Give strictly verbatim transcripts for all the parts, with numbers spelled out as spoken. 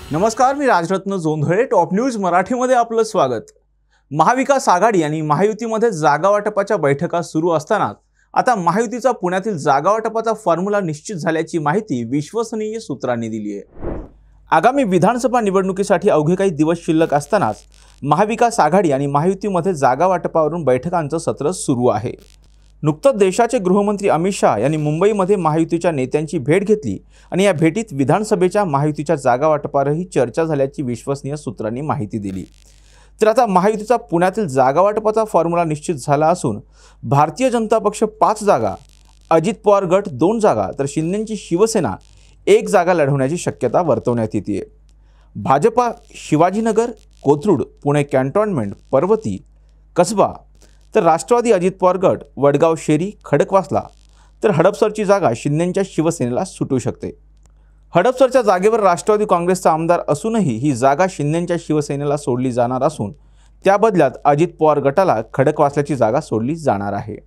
नमस्कार, मी Rajratna Jondhale. Top news मराठीमध्ये आपलं स्वागत. महाविकास आघाडी आणि महायुतीमध्ये जागा वाटपाच्या बैठका सुरू असतानाच आता महायुतीचा पुण्यातील जागा वाटपाचा फॉर्म्युला निश्चित झाल्याची माहिती विश्वसनीय सूत्रांनी दिली आहे. आगामी विधानसभा निवडणुकीसाठी अवघे काही दिवस शिल्लक असतानाच महाविकास आघाडी आणि महायुतीमध्ये जागा वाटपावरून बैठकांचं सत्र सुरू आहे. नुकतंच देशाचे गृहमंत्री अमित शाह यांनी मुंबईमध्ये महायुतीच्या नेत्यांची भेट घेतली आणि या भेटीत विधानसभेच्या महायुतीच्या जागा वाटपावरही चर्चा झाल्याची विश्वसनीय सूत्रांनी माहिती दिली. तर आता महायुतीचा पुण्यातील जागा वाटपाचा फॉर्म्युला निश्चित झाला असून भारतीय जनता पक्ष पाच जागा, अजित पवार गट दोन जागा तर शिंदेची शिवसेना एक जागा लढवण्याची शक्यता वर्तवण्यात येते. भाजपा शिवाजीनगर, कोथरूड, पुणे कॅन्टोन्मेंट, पर्वती, कसबा तर राष्ट्रवादी अजित पवार गट वडगाव शेरी, खडकवासला तर हडपसरची जागा शिंदेच्या शिवसेनेला सुटू शकते. हडपसरच्या जागेवर राष्ट्रवादी काँग्रेसचा आमदार असूनही ही जागा शिंदेच्या शिवसेनेला सोडली जाणार असून त्या बदल्यात अजित पवार गटाला खडकवासल्याची जागा सोडली जाणार आहे.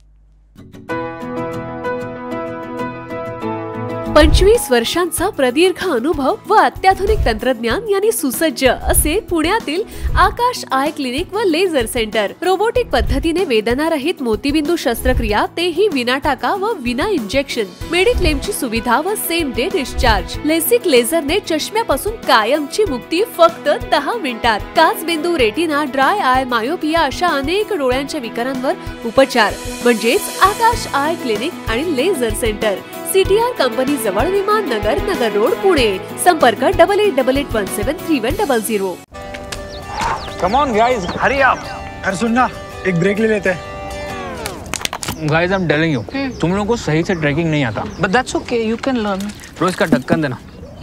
पंचवीस वर्षांचा प्रदीर्घ अनुभव व अत्याधुनिक तंत्रज्ञान यांनी सुसज्ज असे पुण्यातील आकाश आय क्लिनिक व लेझर सेंटर. रोबोटिक पद्धतीने वेदनारहित मोतीबिंदू शस्त्रक्रिया, तेही विना टाका व विना इंजेक्शन. मेडिक्लेमची सुविधा व सेम डे डिस्चार्ज. लेसिक लेझरने चष्म्यापासून कायमची मुक्ती फक्त दहा मिनिटात. काचबिंदू, रेटिना, ड्राय आय, मायोपिया अशा अनेक डोळ्यांच्या विकारांवर उपचार म्हणजेच आकाश आय क्लिनिक आणि लेझर सेंटर. सीटीआर कंपनी जवळ, विमान नगर, नगर रोड, पुणे. संपर्क double eight double eight one seven three one double zero. Come on guys, hurry up. यार सुन ना, एक ब्रेक ले लेते हैं. Guys, I'm telling you, तुम लोगों को सही से ट्रैकिंग नहीं आता. But that's okay, you can learn. रोज का ढक्कन देना.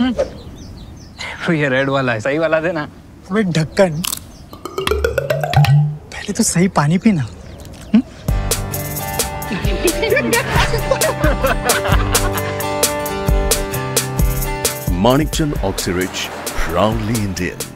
ये रेड वाला है, सही वाला देना. अबे ढक्कन, पहले तो सही पानी पीना. Manikchand Oxyrich, proudly Indian.